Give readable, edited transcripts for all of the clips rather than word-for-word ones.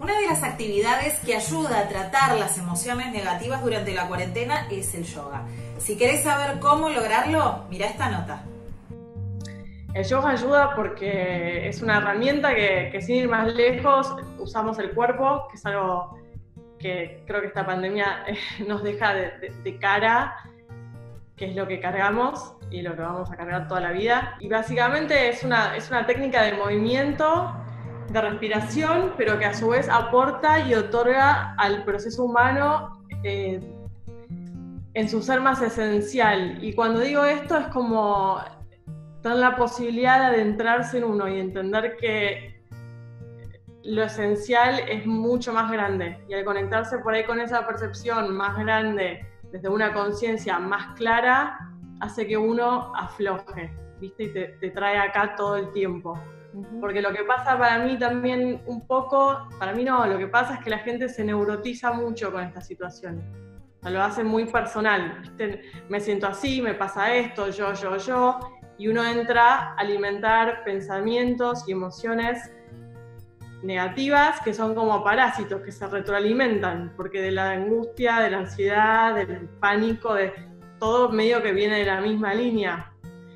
Una de las actividades que ayuda a tratar las emociones negativas durante la cuarentena es el yoga. Si querés saber cómo lograrlo, mirá esta nota. El yoga ayuda porque es una herramienta que sin ir más lejos usamos el cuerpo, que es algo que creo que esta pandemia nos deja de cara, que es lo que cargamos y lo que vamos a cargar toda la vida. Y básicamente es una técnica de movimiento, de respiración, pero que a su vez aporta y otorga al proceso humano en su ser más esencial. Y cuando digo esto es como tener la posibilidad de adentrarse en uno y entender que lo esencial es mucho más grande. Y al conectarse por ahí con esa percepción más grande, desde una conciencia más clara, hace que uno afloje, ¿viste? Y te trae acá todo el tiempo. Porque lo que pasa para mí también un poco, para mí no, lo que pasa es que la gente se neurotiza mucho con esta situación. O sea, lo hace muy personal, ¿viste? Me siento así, me pasa esto, yo, y uno entra a alimentar pensamientos y emociones negativas que son como parásitos, que se retroalimentan, porque de la angustia, de la ansiedad, del pánico, de todo medio que viene de la misma línea.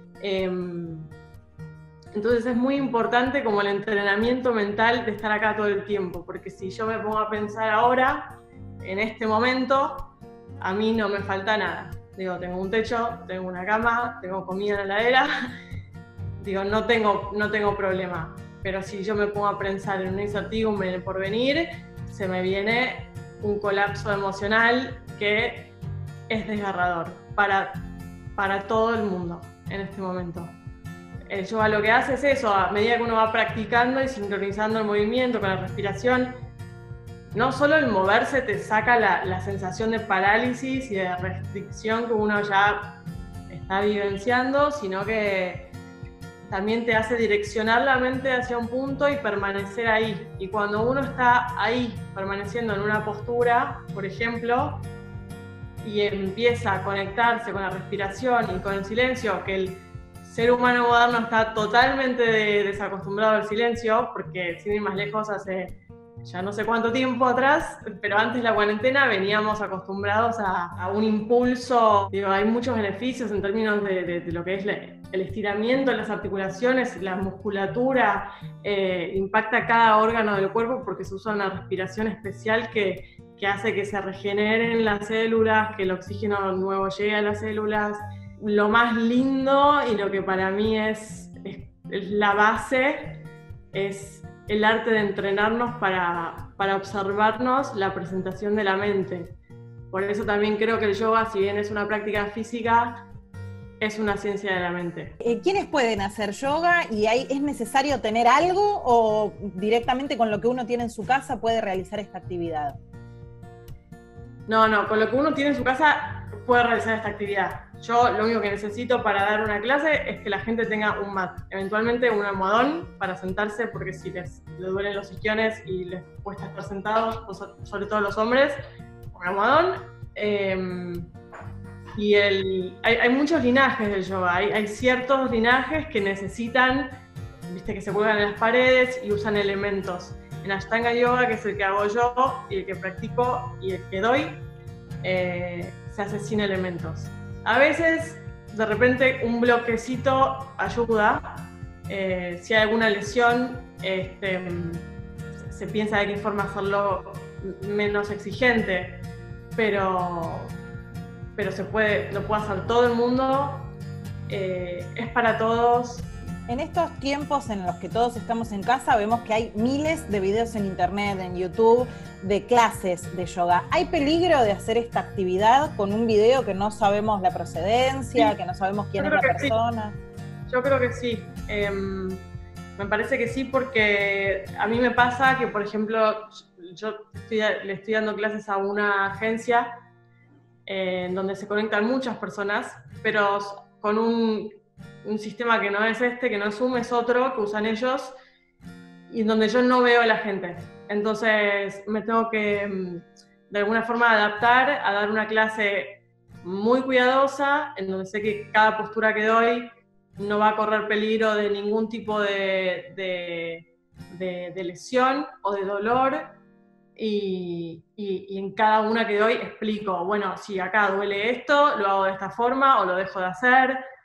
Entonces es muy importante como el entrenamiento mental de estar acá todo el tiempo, porque si yo me pongo a pensar ahora, en este momento, a mí no me falta nada. Digo, tengo un techo, tengo una cama, tengo comida en la heladera, digo, no tengo problema. Pero si yo me pongo a pensar en una incertidumbre en el porvenir, se me viene un colapso emocional que es desgarrador para todo el mundo en este momento. El yoga lo que hace es eso, a medida que uno va practicando y sincronizando el movimiento con la respiración, no solo el moverse te saca la sensación de parálisis y de restricción que uno ya está vivenciando, sino que también te hace direccionar la mente hacia un punto y permanecer ahí. Y cuando uno está ahí, permaneciendo en una postura, por ejemplo, y empieza a conectarse con la respiración y con el silencio, que el ser humano moderno está totalmente desacostumbrado al silencio, porque sin ir más lejos hace ya no sé cuánto tiempo atrás, pero antes de la cuarentena veníamos acostumbrados a un impulso. Digo, hay muchos beneficios en términos de lo que es el estiramiento de las articulaciones, la musculatura, impacta cada órgano del cuerpo porque se usa una respiración especial que hace que se regeneren las células, que el oxígeno nuevo llegue a las células. Lo más lindo y lo que para mí es la base es el arte de entrenarnos para observarnos la presentación de la mente. Por eso también creo que el yoga, si bien es una práctica física, es una ciencia de la mente. ¿Quiénes pueden hacer yoga y ahí es necesario tener algo o directamente con lo que uno tiene en su casa puede realizar esta actividad? No, con lo que uno tiene en su casa puede realizar esta actividad. Yo lo único que necesito para dar una clase es que la gente tenga un mat, eventualmente un almohadón para sentarse, porque si les duelen los isquiones y les cuesta estar sentados, sobre todo los hombres, un almohadón. Y hay muchos linajes del yoga, hay ciertos linajes que necesitan, viste, que se cuelgan en las paredes y usan elementos. En Ashtanga Yoga, que es el que hago yo y el que practico y el que doy, se hace sin elementos. A veces, de repente, un bloquecito ayuda. Si hay alguna lesión, se piensa de qué forma hacerlo menos exigente, pero se puede, lo puede hacer todo el mundo, es para todos. En estos tiempos en los que todos estamos en casa, vemos que hay miles de videos en internet, en YouTube, de clases de yoga. ¿Hay peligro de hacer esta actividad con un video que no sabemos la procedencia, que no sabemos quién es la persona? Sí. Yo creo que sí. Me parece que sí, porque a mí me pasa que, por ejemplo, yo le estoy dando clases a una agencia en donde se conectan muchas personas, pero con un sistema que no es que no es Zoom, es otro que usan ellos, y en donde yo no veo a la gente. Entonces me tengo que, de alguna forma, adaptar a dar una clase muy cuidadosa, en donde sé que cada postura que doy no va a correr peligro de ningún tipo de lesión o de dolor, y en cada una que doy explico, bueno, si acá duele esto, lo hago de esta forma o lo dejo de hacer.